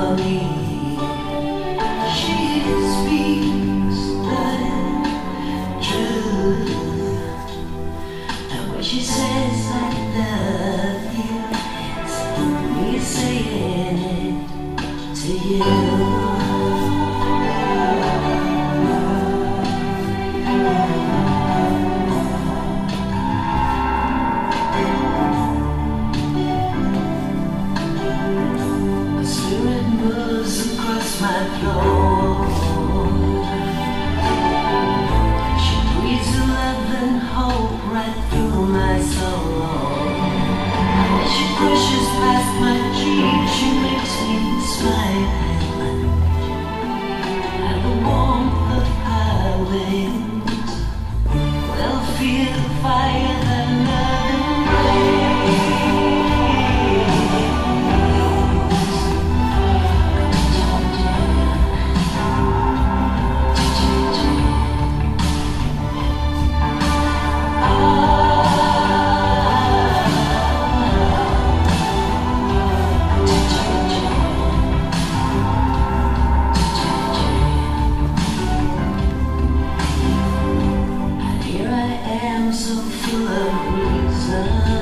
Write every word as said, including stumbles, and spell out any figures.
for me. She speaks the truth, and when she says I love you, it's me saying it to you. My floor, she breathes love and hope right through my soul. As she pushes past my cheek, she makes me smile. And the warmth of her wings will feel the fire that love embraces. So full of reason.